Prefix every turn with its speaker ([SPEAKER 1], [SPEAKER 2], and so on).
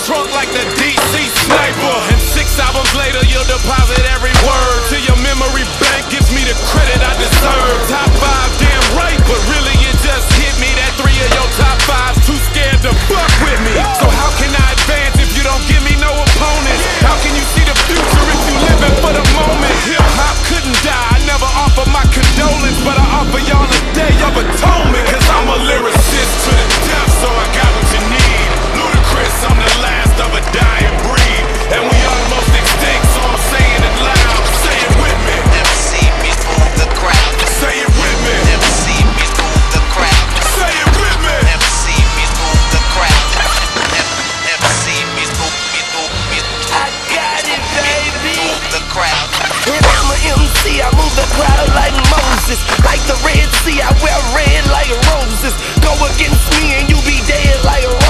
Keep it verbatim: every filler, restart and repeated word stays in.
[SPEAKER 1] trunk like the D C sniper. And six albums later, you'll deposit every word to your memory bank. Gives me the credit I deserve. Top five, damn right, but really it just hit me that three of your top fives too scared to fuck with me. So how can I advance if you don't give me no opponents? How can you see the future if you living for the moment? Hip hop couldn't die. I never offer my condolence, but I offer y'all a day of atonement. Cause I'm a lyricist to the death, so I got what you need. Ludacris, I'm the last of a dying breed, and we almost extinct, so I'm saying it loud. Say it with me.
[SPEAKER 2] Never see me move the crowd.
[SPEAKER 1] Say it with me.
[SPEAKER 2] Never see me move the crowd.
[SPEAKER 1] Say it with me.
[SPEAKER 2] Never see me move the crowd. Never, never see me move me move me.
[SPEAKER 3] I got it, baby.
[SPEAKER 2] Move the crowd.
[SPEAKER 3] And I'm a M C, I move the crowd like Moses. Like the Red Sea, I wear red like roses. Go against me and you be dead like a